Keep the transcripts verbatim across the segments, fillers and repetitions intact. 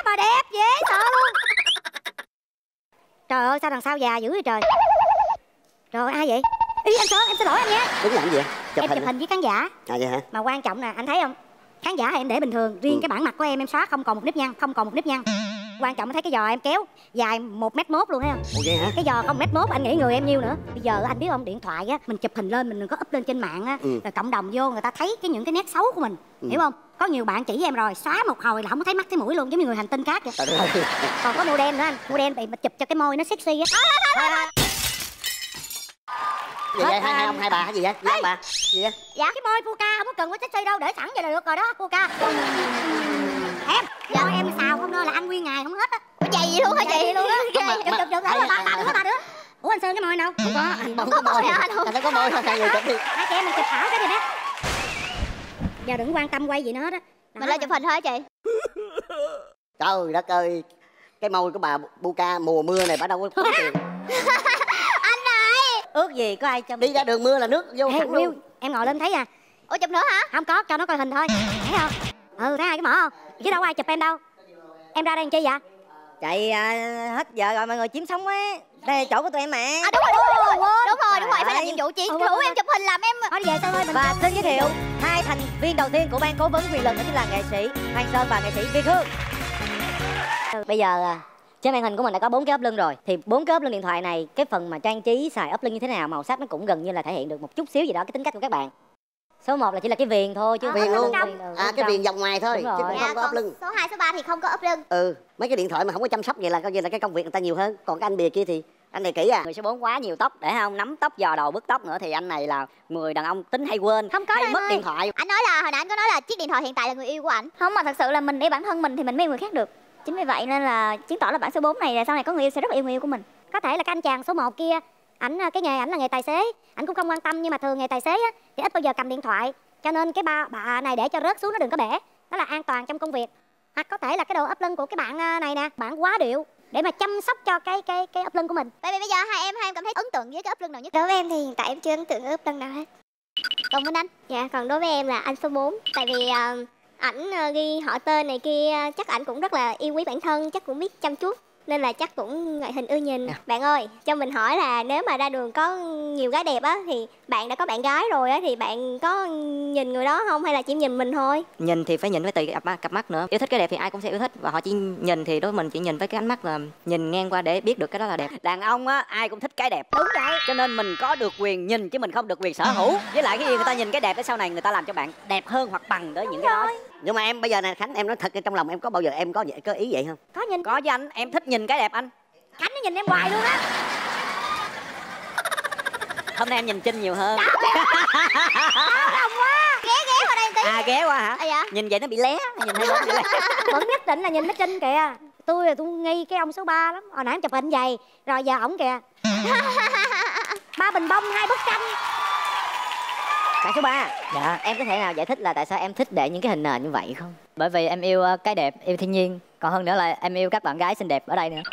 mà đẹp dễ sợ luôn. Trời ơi sao đằng sau già dữ vậy trời. Rồi ai vậy? Ý anh Sơn, em xin lỗi anh nha. Đứng làm gì vậy? Chụp em hình chụp hình với khán giả. À vậy hả? Mà quan trọng nè, anh thấy không? Khán giả em để bình thường, riêng ừ. cái bản mặt của em em xóa không còn một nếp nhăn, không còn một nếp nhăn. Quan trọng anh thấy cái giò em kéo dài một mét mốt luôn thấy không? Ủa vậy hả? Cái giò không mét mốt, anh nghĩ người em nhiêu nữa? Bây giờ anh biết không, điện thoại á, mình chụp hình lên mình đừng có up lên trên mạng á, ừ. rồi cộng đồng vô người ta thấy cái những cái nét xấu của mình, ừ. hiểu không? Có nhiều bạn chỉ em rồi, xóa một hồi là không có thấy mắt thấy mũi luôn, giống như người hành tinh khác vậy. Còn có model nữa anh, model bị chụp cho cái môi nó sexy á. Gì vậy? Hai hai ông hai bà hay gì vậy? Gì bà? Gì vậy? Dạ cái môi Fuka không có cần có sexy đâu, để sẵn vậy là được rồi đó Fuka. Em, dạ em xào không thôi là ăn nguyên ngày không hết á. Có dày gì luôn hả chị? Luôn á. Chụp chụp chụp đó ba ba đứa ba đứa. Ủa anh Sơn cái môi đâu? Không có, không có môi. Anh không có môi thôi, hai người chụp đi. Hai chị em mình chụp thảo cái đi bé. Giờ đừng quan tâm quay gì nữa đó. Mình lên chụp hình thôi chị. Trời đất ơi, cái môi của bà Fuka mùa mưa này bà đâu có tốn tiền. Anh này, ước gì có ai cho đi ra đường mưa là nước vô sẵn luôn. Em ngồi lên thấy à? Ủa chụp nữa hả? Không có, cho nó coi hình thôi. Thấy không? Ừ, thấy hai cái mỏ không? Chứ đâu có ai chụp em đâu. Em ra đây làm chi vậy? Chạy à, hết giờ rồi mọi người chiếm sống á. Đây là chỗ của tụi em mà. À đúng rồi, đúng rồi, đúng rồi, đúng rồi, đúng rồi, phải làm nhiệm vụ chị. Rủ em chụp hình làm em. Thôi về Sơn ơi. Và xin giới thiệu hai thành viên đầu tiên của ban cố vấn quyền lực đó chính là nghệ sĩ Hoàng Sơn và nghệ sĩ Việt Hương. Bây giờ trên màn hình của mình đã có bốn cái ốp lưng rồi. Thì bốn cái ốp lưng điện thoại này, cái phần mà trang trí xài ốp lưng như thế nào, màu sắc nó cũng gần như là thể hiện được một chút xíu gì đó cái tính cách của các bạn. Số một là chỉ là cái viền thôi chứ. À, viền luôn. À cái viền vòng ngoài thôi chứ không dạ, có ốp lưng. Số hai, số ba thì không có ốp lưng. Ừ, mấy cái điện thoại mà không có chăm sóc vậy là coi như là cái công việc người ta nhiều hơn. Còn cái anh bìa kia thì anh này kỹ à. Người số bốn quá nhiều tóc để không nắm tóc dò đầu bứt tóc nữa thì anh này là người đàn ông tính hay quên, không có hay mất ơi. điện thoại. Anh nói là hồi nãy anh có nói là chiếc điện thoại hiện tại là người yêu của ảnh. Không, mà thật sự là mình để bản thân mình thì mình mới yêu người khác được. Chính vì vậy nên là chứng tỏ là bạn số bốn này là sau này có người yêu sẽ rất là yêu người yêu của mình. Có thể là cái anh chàng số một kia, ảnh cái nghề ảnh là nghề tài xế, ảnh cũng không quan tâm, nhưng mà thường nghề tài xế á, thì ít bao giờ cầm điện thoại, cho nên cái ba bà này để cho rớt xuống nó đừng có bể, đó là an toàn trong công việc. Hoặc có thể là cái đồ ốp lưng của cái bạn này nè, bạn quá điệu để mà chăm sóc cho cái cái cái ốp lưng của mình. Vậy bây giờ hai em hai em cảm thấy ấn tượng với cái ốp lưng nào nhất? Đối với em thì hiện tại em chưa ấn tượng với ốp lưng nào hết. Còn Minh Anh? Dạ, còn đối với em là anh số bốn. Tại vì uh, ảnh uh, ghi họ tên này kia, chắc ảnh cũng rất là yêu quý bản thân, chắc cũng biết chăm chút, nên là chắc cũng ngoại hình ưa nhìn. Yeah. Bạn ơi, cho mình hỏi là nếu mà ra đường có nhiều gái đẹp á thì bạn đã có bạn gái rồi á thì bạn có nhìn người đó không hay là chỉ nhìn mình thôi? Nhìn thì phải nhìn với tùy cặp mắt, cặp mắt nữa. Yêu thích cái đẹp thì ai cũng sẽ yêu thích, và họ chỉ nhìn thì đối với mình chỉ nhìn với cái ánh mắt là nhìn ngang qua để biết được cái đó là đẹp. Đàn ông á ai cũng thích cái đẹp. Đúng vậy. Cho nên mình có được quyền nhìn chứ mình không được quyền sở hữu. Với lại cái gì người ta nhìn cái đẹp để sau này người ta làm cho bạn đẹp hơn hoặc bằng tới những cái đó. Nhưng mà em bây giờ này Khánh, em nói thật trong lòng em có bao giờ em có vậy, có ý vậy không? Có nhìn. Có với anh, em thích nhìn cái đẹp anh. Khánh nó nhìn em hoài luôn á. Hôm nay em nhìn Trinh nhiều hơn. Đồng quá. Ghé ghé qua đây tí. À ghé qua hả? À, dạ. Nhìn vậy nó bị lé, nhìn hay bị lé. Vẫn nhất định là nhìn mấy Trinh kìa. Tôi là tôi nghi cái ông số ba lắm. Hồi nãy em chụp hình vậy, rồi giờ ổng kìa. Ba bình bông, hai bức tranh. Bạn số ba. Dạ, em có thể nào giải thích là tại sao em thích để những cái hình nền như vậy không? Bởi vì em yêu cái đẹp, yêu thiên nhiên. Còn hơn nữa là em yêu các bạn gái xinh đẹp ở đây nữa.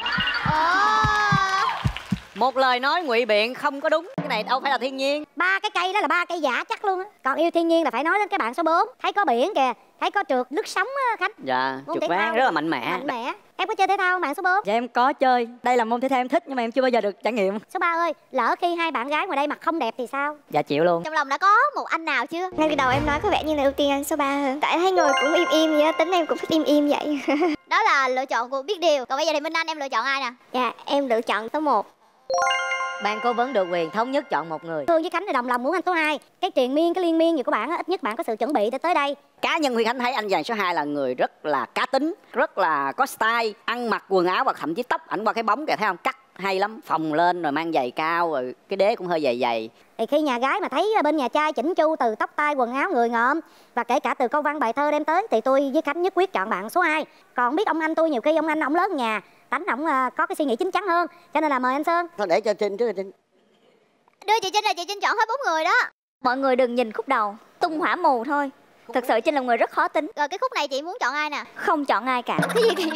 Một lời nói ngụy biện không có đúng. Cái này đâu phải là thiên nhiên. Ba cái cây đó là ba cây giả chắc luôn á. Còn yêu thiên nhiên là phải nói đến cái bạn số bốn. Thấy có biển kìa, thấy có trượt lướt sóng á Khánh. Dạ, trượt ván rất là mạnh mẽ. Mạnh mẽ. Em có chơi thể thao không bạn số bốn? Dạ em có chơi. Đây là môn thể thao em thích nhưng mà em chưa bao giờ được trải nghiệm. Số ba ơi, lỡ khi hai bạn gái ngoài đây mặt không đẹp thì sao? Dạ chịu luôn. Trong lòng đã có một anh nào chưa? Ngay từ đầu em nói có vẻ như là ưu tiên anh số ba hơn. Tại thấy người cũng im im vậy á, tính em cũng thích im im vậy. Đó là lựa chọn của Biết Điều. Còn bây giờ thì Minh Anh em lựa chọn ai nè? Dạ, em lựa chọn số một. Ban cố vấn được quyền thống nhất chọn một người. Thương với Khánh thì đồng lòng muốn anh số hai. Cái triền miên, cái liên miên gì của bạn á, ít nhất bạn có sự chuẩn bị để tới đây. Cá nhân Huy Khánh thấy anh chàng số hai là người rất là cá tính, rất là có style, ăn mặc quần áo và thậm chí tóc ảnh qua cái bóng kìa, thấy không? Cắt hay lắm, phồng lên rồi mang giày cao rồi cái đế cũng hơi dày dày. Thì khi nhà gái mà thấy bên nhà trai chỉnh chu từ tóc tai quần áo người ngợm và kể cả từ câu văn bài thơ đem tới thì tôi với Khánh nhất quyết chọn bạn số hai. Còn biết ông anh tôi nhiều khi ông anh ổng lớn nhà, tánh ổng có cái suy nghĩ chín chắn hơn, cho nên là mời anh Sơn. Thôi để cho Trinh trước Trinh. Đưa chị Trinh là chị Trinh chọn hết bốn người đó. Mọi người đừng nhìn khúc đầu, tung hỏa mù thôi. Thật sự Trinh là người rất khó tính. Rồi cái khúc này chị muốn chọn ai nè? Không chọn ai cả. Cái gì kìa?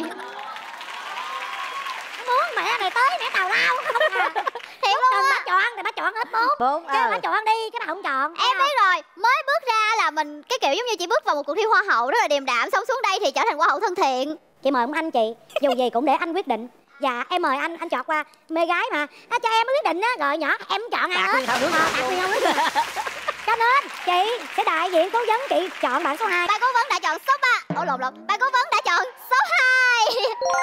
Muốn mẹ này tới mẹ tào lao không à. Thiệt luôn á. Bà chọn thì bà chọn hết bốn. Bốn. Chứ bà chọn đi chứ bà không chọn. Em biết rồi, mới bước ra là mình cái kiểu giống như chị bước vào một cuộc thi hoa hậu rất là điềm đạm, xong xuống đây thì trở thành hoa hậu thân thiện. Chị mời ông anh chị, dù gì cũng để anh quyết định. Dạ em mời anh, anh chọn qua mê gái mà. À, cho em quyết định á, rồi nhỏ em chọn ai hết. Tạc nguyên không nước. Cho nên chị sẽ đại diện cố vấn chị chọn bạn số hai. Ban cố vấn đã chọn số ba. Ủa lộn lộn. Ban cố vấn đã chọn số hai.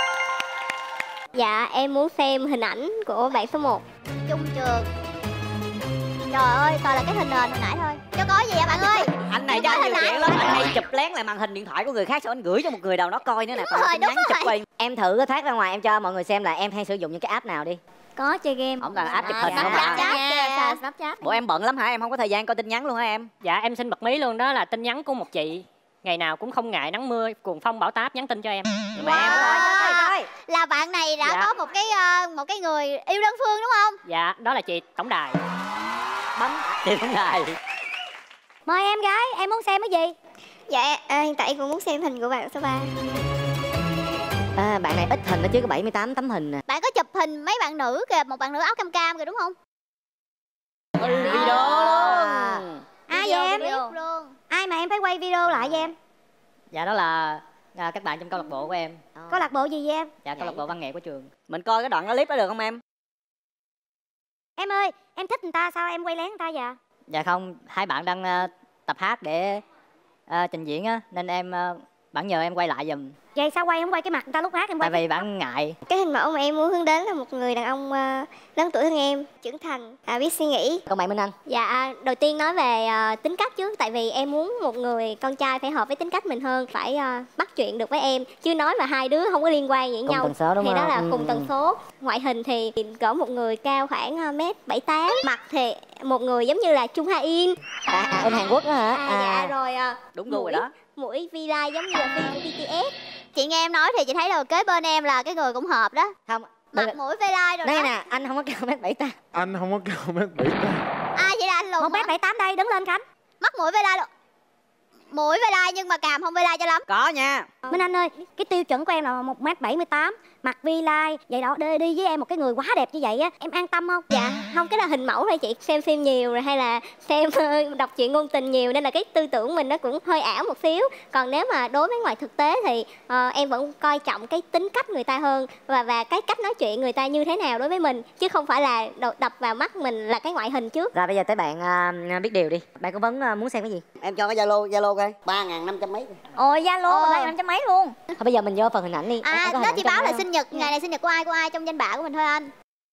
Dạ em muốn xem hình ảnh của bạn số một. Chung trường. Trời ơi, toàn là cái hình nền hồi nãy thôi. Cho có gì vậy bạn ơi? Anh này cho anh nhiều chuyện lắm. Anh hay chụp lén lại màn hình điện thoại của người khác, xong anh gửi cho một người nào đó coi nữa nè. Đúng rồi, đúng rồi. Em thử thoát ra ngoài, em cho mọi người xem là em hay sử dụng những cái app nào đi. Có chơi game. Không là app chụp À, hình không Snapchat à? nha, Snapchat. Bộ em bận lắm hả? Em không có thời gian coi tin nhắn luôn hả em? Dạ em xin bật mí luôn, đó là tin nhắn của một chị. Ngày nào cũng không ngại nắng mưa, cuồng phong bão táp nhắn tin cho em. Mẹ em ơi. Là bạn này đã Dạ. có một cái ờ, một cái người yêu đơn phương đúng không? Dạ, đó là chị tổng đài. Bấm chị tổng đài. Mời em gái, em muốn xem cái gì? Dạ à, hiện tại em cũng muốn xem hình của bạn số ba. À, bạn này ít hình đó chứ, có bảy mươi tám tấm hình nè. Bạn có chụp hình mấy bạn nữ kìa, một bạn nữ áo cam cam kìa đúng không? Video luôn. Ai vậy em? Video luôn. Ai mà em phải quay video lại với em? Dạ đó là à, các bạn trong câu lạc bộ của em. Câu lạc bộ gì vậy em? Dạ câu lạc bộ văn nghệ của trường. Mình coi cái đoạn clip đó được không em? Em ơi, em thích người ta sao em quay lén người ta vậy? Dạ không, hai bạn đang uh, tập hát để uh, trình diễn á, nên em uh, bạn nhờ em quay lại giùm. Vậy sao quay không quay cái mặt người ta lúc hát em quay? Tại vì bạn ngại. Cái hình mẫu mà em muốn hướng đến là một người đàn ông uh, lớn tuổi hơn em, trưởng thành, à, biết suy nghĩ. Còn bạn Minh Anh? Dạ đầu tiên nói về uh, tính cách trước. Tại vì em muốn một người con trai phải hợp với tính cách mình hơn, phải uh, bắt chuyện được với em. Chứ nói mà hai đứa không có liên quan với Cùng nhau tần số đúng thì không? đó là Ừ, cùng ừ. tần số. Ngoại hình thì cỡ một người cao khoảng uh, mét bảy tám. Mặt thì một người giống như là Trung Ha In. À, à, em Hàn Quốc đó hả? À, dạ rồi uh, Đúng gu rồi đó. mũi vi-lai giống như là phim của bê tê ét. Chị nghe em nói thì chị thấy là kế bên em là cái người cũng hợp đó. Không. Mặt mũi vê lai rồi Đây đó. nè, anh không có cao mét bảy tám. Anh không có cao mét bảy tám. Ai vậy là anh lùn Một hả? mét bảy tám đây, đứng lên Khánh. Mắt mũi vê lai luôn. Mũi vê lai nhưng mà càm không vê lai cho lắm. Có nha. Minh Anh ơi, cái tiêu chuẩn của em là một mét bảy mươi tám, mặt vi lai, vậy đó, đi, đi với em một cái người quá đẹp như vậy á, em an tâm không? Dạ không, cái là hình mẫu thôi chị. Xem phim nhiều rồi hay là xem đọc truyện ngôn tình nhiều nên là cái tư tưởng mình nó cũng hơi ảo một xíu. Còn nếu mà đối với ngoài thực tế thì uh, em vẫn coi trọng cái tính cách người ta hơn, và và cái cách nói chuyện người ta như thế nào đối với mình, chứ không phải là đập vào mắt mình là cái ngoại hình trước. Rồi bây giờ tới bạn uh, biết điều đi. Bạn có vấn uh, muốn xem cái gì? Em cho cái Zalo Zalo coi ba ngàn năm trăm mấy. Ôi Zalo Ờ. ba năm trăm mấy luôn. Thôi bây giờ mình vô phần hình ảnh đi. Em- À em có hình đó ảnh chị trong báo đó là không? sinh nhật, ngày này sinh nhật của ai của ai trong danh bạ của mình thôi anh.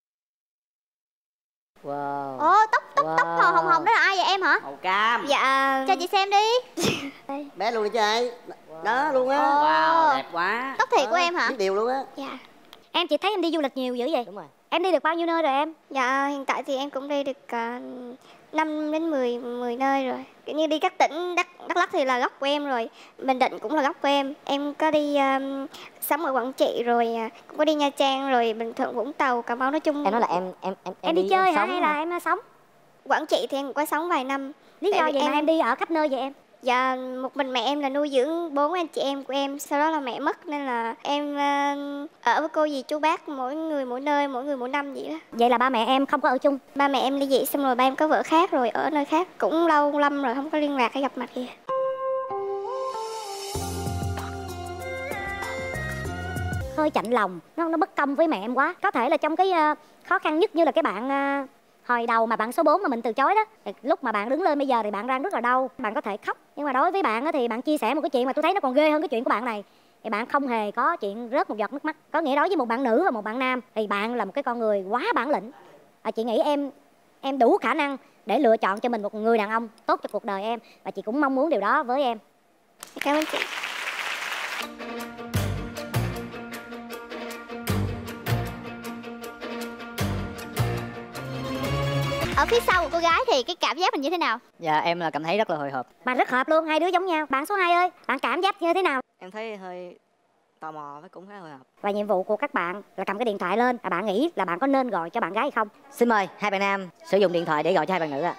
Wow. Ồ tóc tóc tóc Wow. màu hồng hồng đó là ai vậy em hả? Màu cam. Dạ Cho chị xem đi. Bé luôn đi chơi. Đó luôn á. Ồ. Wow, đẹp quá. Tóc thiệt của em hả? Biết điều luôn á. dạ Em chỉ thấy em đi du lịch nhiều dữ vậy? Đúng rồi. Em đi được bao nhiêu nơi rồi em? dạ hiện tại thì em cũng đi được uh, năm đến mười mười nơi rồi. Kiểu như đi các tỉnh Đắk Đắk Lắk thì là gốc của em rồi, Bình Định cũng là gốc của em. Em có đi um, sống ở Quảng Trị rồi, uh, cũng có đi Nha Trang rồi Bình Thuận, Vũng Tàu, Cà Mau, nói chung. Em nói là em em em Em, đi, chơi hả sống hay là em sống? Quảng Trị thì em cũng có sống vài năm. Lý Tại do vì gì em- mà em đi ở khắp nơi vậy em? Dạ một mình mẹ em là nuôi dưỡng bốn anh chị em của em, sau đó là mẹ mất nên là em uh, ở với cô dì chú bác, mỗi người mỗi nơi, mỗi người mỗi năm vậy đó. Vậy là ba mẹ em không có ở chung? Ba mẹ em ly dị xong rồi ba em có vợ khác rồi ở nơi khác, cũng lâu lắm rồi không có liên lạc hay gặp mặt gì. Hơi chạnh lòng, nó nó bất công với mẹ em quá. Có thể là trong cái ờ, khó khăn nhất, như là cái bạn ờ, hồi đầu mà bạn số bốn mà mình từ chối đó, thì lúc mà bạn đứng lên bây giờ thì bạn đang rất là đau, bạn có thể khóc, nhưng mà đối với bạn á thì bạn chia sẻ một cái chuyện mà tôi thấy nó còn ghê hơn cái chuyện của bạn này, thì bạn không hề có chuyện rớt một giọt nước mắt. Có nghĩa đối với một bạn nữ và một bạn nam thì bạn là một cái con người quá bản lĩnh. À, chị nghĩ em em đủ khả năng để lựa chọn cho mình một người đàn ông tốt cho cuộc đời em, và chị cũng mong muốn điều đó với em. Cảm ơn chị. Ở phía sau của cô gái thì cái cảm giác mình như thế nào? Dạ em là cảm thấy rất là hồi hộp. Mà rất hợp luôn, hai đứa giống nhau. Bạn số hai ơi, bạn cảm giác như thế nào? Em thấy hơi tò mò với cũng khá hồi hộp. Và nhiệm vụ của các bạn là cầm cái điện thoại lên, là bạn nghĩ là bạn có nên gọi cho bạn gái hay không? Xin mời hai bạn nam sử dụng điện thoại để gọi cho hai bạn nữ ạ.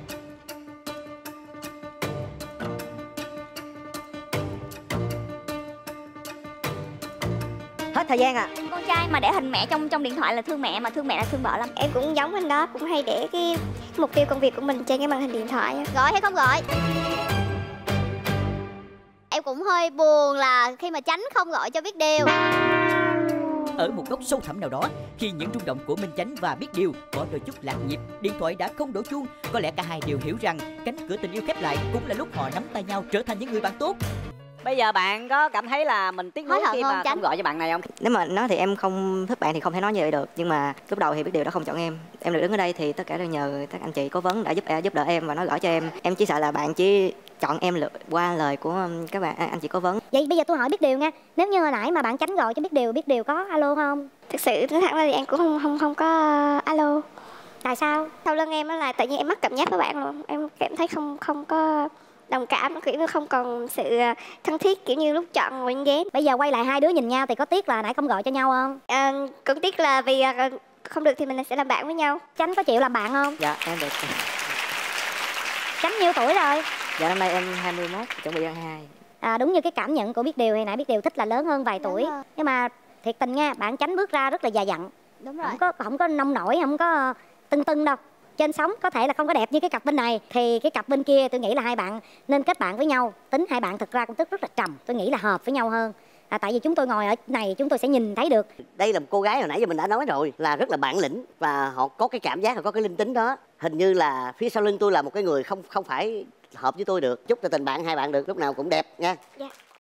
Hết thời gian ạ. À. Con trai mà để hình mẹ trong trong điện thoại là thương mẹ, mà thương mẹ là thương vợ lắm. Em cũng giống anh đó, cũng hay để cái mục tiêu công việc của mình trên cái màn hình điện thoại á. Gọi hay không gọi? Em cũng cũng hơi buồn là khi mà Chánh không gọi cho Biết Điều. Ở một góc sâu thẳm nào đó, khi những rung động của Minh Chánh và Biết Điều có đôi chút lạc nhịp, điện thoại đã không đổ chuông. Có lẽ cả hai đều hiểu rằng cánh cửa tình yêu khép lại cũng là lúc họ nắm tay nhau trở thành những người bạn tốt. Bây giờ bạn có cảm thấy là mình tiếc nuối khi mà không gọi cho bạn này không? Nếu mà nói thì em không thích bạn thì không thể nói như vậy được. Nhưng mà lúc đầu thì Biết Điều đã không chọn em. Em được đứng ở đây thì tất cả đều nhờ các anh chị cố vấn đã giúp giúp đỡ em và nói gõ cho em. Em chỉ sợ là bạn chỉ chọn em lựa qua lời của các bạn anh chị cố vấn. Vậy bây giờ tôi hỏi Biết Điều nha, nếu như hồi nãy mà bạn Chánh gọi cho Biết Điều, Biết Điều có alo không? Thực sự nói thẳng ra thì em cũng không không không có alo. Tại sao? Sau lưng em đó là tự nhiên em mất cảm giác với bạn luôn. Em cảm thấy không không có đồng cảm, kiểu như không còn sự thân thiết kiểu như lúc chọn ngồi trên ghế. Bây giờ quay lại hai đứa nhìn nhau thì có tiếc là nãy không gọi cho nhau không? À, cũng tiếc là vì không được thì mình sẽ làm bạn với nhau. Chánh có chịu làm bạn không? Dạ em được. Chánh nhiêu tuổi rồi? Dạ năm nay em hai mươi mốt, chuẩn bị hai mươi hai. À, đúng như cái cảm nhận của Biết Điều hồi nãy Biết Điều thích là lớn hơn vài Đúng tuổi. rồi. Nhưng mà thiệt tình nha, bạn Chánh bước ra rất là già dặn. Đúng rồi. Không có không có nông nổi, không có tưng tưng đâu. Trên sóng có thể là không có đẹp như cái cặp bên này, thì cái cặp bên kia tôi nghĩ là hai bạn nên kết bạn với nhau. Tính hai bạn thực ra cũng tức rất là trầm, tôi nghĩ là hợp với nhau hơn. À, tại vì chúng tôi ngồi ở này chúng tôi sẽ nhìn thấy được. Đây là một cô gái hồi nãy giờ mình đã nói rồi là rất là bản lĩnh và họ có cái cảm giác, họ có cái linh tính đó. Hình như là phía sau lưng tôi là một cái người không không phải hợp với tôi được. Chúc cho tình bạn hai bạn được lúc nào cũng đẹp nha. Dạ.